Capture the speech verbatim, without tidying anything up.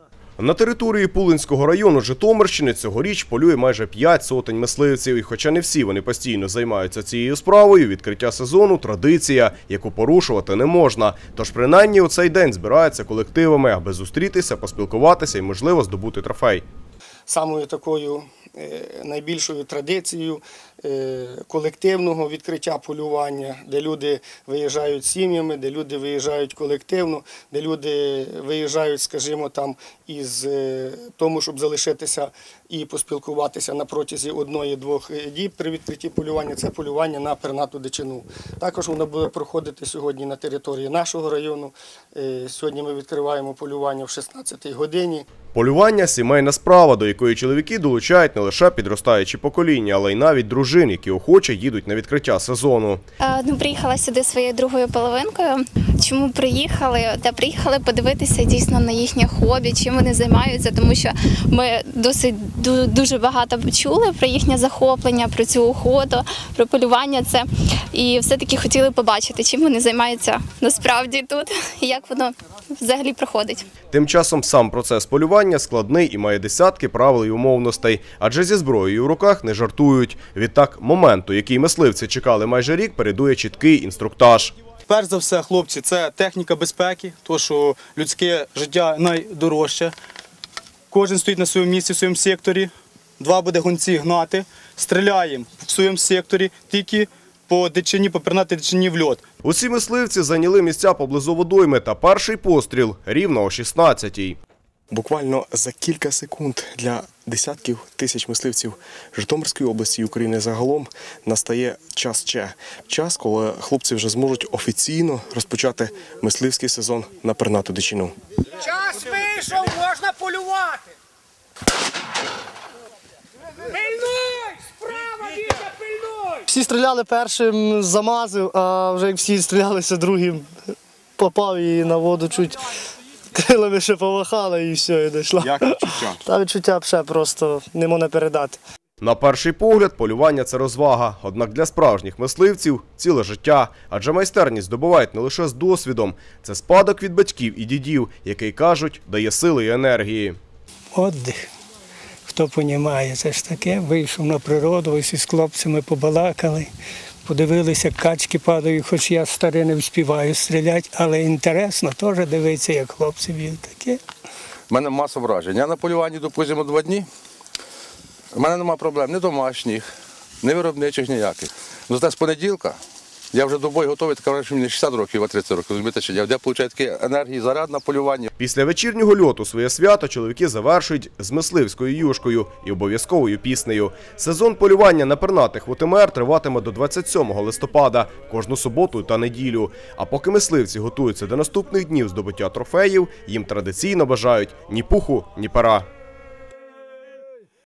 На території Пулинського району Житомирщини цьогоріч полює майже п'ять сотень мисливців. І хоча не всі вони постійно займаються цією справою, відкриття сезону – традиція, яку порушувати не можна. Тож принаймні у цей день збираються колективами, аби зустрітися, поспілкуватися і, можливо, здобути трофей. Самою такою найбільшою традицією колективного відкриття полювання, де люди виїжджають сім'ями, де люди виїжджають колективно, де люди виїжджають, скажімо, там із тому, щоб залишитися і поспілкуватися на протязі одної-двох діб при відкритті полювання. Це полювання на пернату дичину. Також воно буде проходити сьогодні на території нашого району. Сьогодні ми відкриваємо полювання в шістнадцятій годині. Полювання – сімейна справа, до якої чоловіки долучають не лише підростаючі покоління, але й навіть дружин, які охоче їдуть на відкриття сезону. Ну, приїхала сюди своєю другою половинкою. Чому приїхали? Та приїхали подивитися дійсно на їхнє хобі, чим вони займаються, тому що ми досить дуже багато почули про їхнє захоплення, про цю охоту, про полювання це. І все-таки хотіли побачити, чим вони займаються насправді тут, і як воно взагалі проходить. Тим часом сам процес полювання складний і має десятки правил і умовностей, адже зі зброєю в руках не жартують. Відтак, моменту, який мисливці чекали майже рік, передує чіткий інструктаж. Перш за все, хлопці, це техніка безпеки, тому що людське життя найдорожче. Кожен стоїть на своєму місці, в своєму секторі, два буде гонці гнати, стріляємо в своєму секторі, тільки по дичині, по пернатій дичині в льот. Усі мисливці зайняли місця поблизу водойми, та перший постріл рівно о шістнадцятій. Буквально за кілька секунд для десятків тисяч мисливців Житомирської області і України загалом настає час Ч. Час, коли хлопці вже зможуть офіційно розпочати мисливський сезон на пернату дичину. Час вийшов, можна полювати! Пильнуй! Справа, Вітя, пильнуй! Всі стріляли першим, замазив, а вже як всі стрілялися другим, попав і на воду чуть крилами ще помахали і все, і дійшла. Як відчуття? Та відчуття ще просто не можна передати. На перший погляд, полювання – це розвага. Однак для справжніх мисливців – ціле життя. Адже майстерність здобувають не лише з досвідом. Це спадок від батьків і дідів, який, кажуть, дає сили і енергії. Отдих. Хто розуміє, це ж таке. Вийшов на природу, ось із хлопцями побалакали. Подивилися, качки падають, хоч я старий не вспіваю стріляти, але інтересно теж дивитися, як хлопці б'ють таке. У мене маса вражень. Я на полюванні, допустимо, два дні. У мене немає проблем ні домашніх, ні виробничих ніяких. Зате з понеділка я вже до бою готовий, така що мені шістдесят років, а тридцять років. Розумієте, що я отримую такі енергії, заряд на полювання. Після вечірнього льоту своє свято чоловіки завершують з мисливською юшкою і обов'язковою піснею. Сезон полювання на пернатих в У Те Ем Ер триватиме до двадцять сьомого листопада, кожну суботу та неділю. А поки мисливці готуються до наступних днів здобуття трофеїв, їм традиційно бажають ні пуху, ні пера.